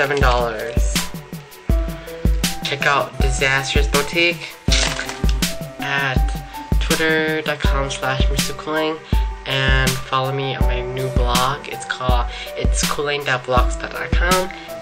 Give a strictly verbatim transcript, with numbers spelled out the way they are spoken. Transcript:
seven dollars. Check out Disastrous Btq at twitter dot com slash Mister Cooling, and follow me on my new blog. It's called it's cooling dot blogspot dot com.